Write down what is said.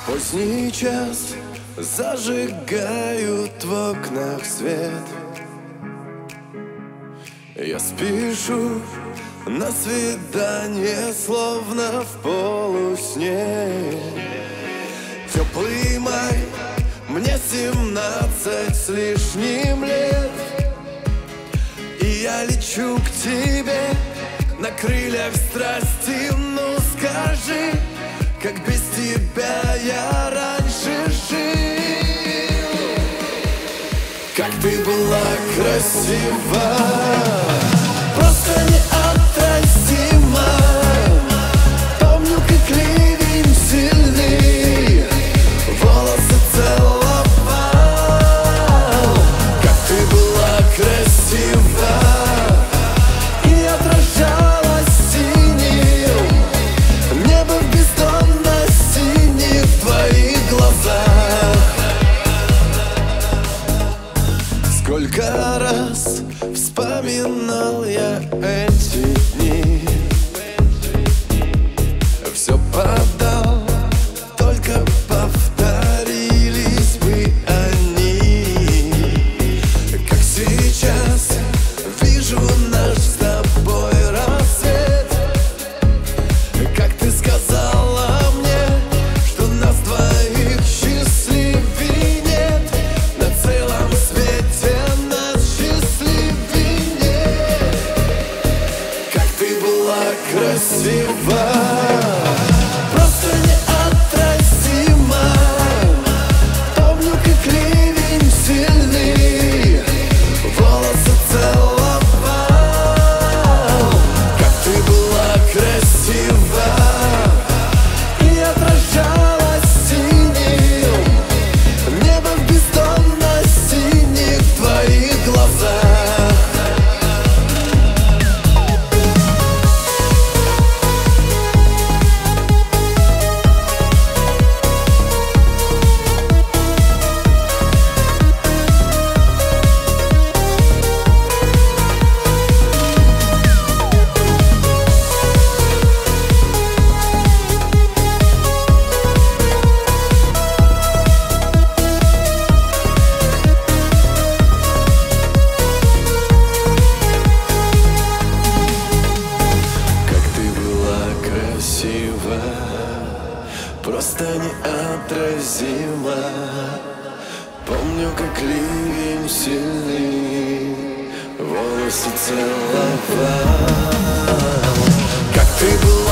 Поздний час зажигают в окнах свет. Я спешу на свидание, словно в полусне. Теплый май, мне 17 с лишним лет, и я лечу к тебе на крыльях страсти. Ну скажи, как без тебя я раньше жил. Как ты была красива, просто неотразима. Помню, как ливень сильный волосы целовал. Как ты была красива и отражалась синим небо бездонно синих в твоих глазах. Сколько раз вспоминал я эти дни, все подал, только повторились бы они. Как сейчас вижу наш с тобой рассвет. Как ты сказала мне, что нас двоих счастливей нет. На целом свете нас счастливей нет. Как ты была красива, просто неотразима. Помню, как ливень сильный волосы целовал. Как ты была красива и отражалась синим небо бездонно синих в твоих глазах. Просто неотразима. Помню, как ливень сильный волосы целовал. Как ты была